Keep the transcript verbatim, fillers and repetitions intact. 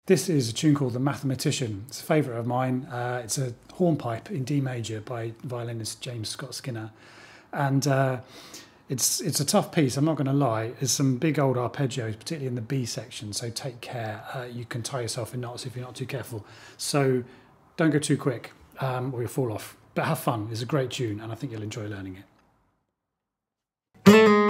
This is a tune called The Mathematician. It's a favourite of mine. Uh, it's a hornpipe in D major by violinist James Scott Skinner. And uh, it's it's a tough piece, I'm not going to lie. There's some big old arpeggios, particularly in the B section, so take care. Uh, you can tie yourself in knots if you're not too careful. So don't go too quick um, or you'll fall off. But have fun. It's a great tune and I think you'll enjoy learning it.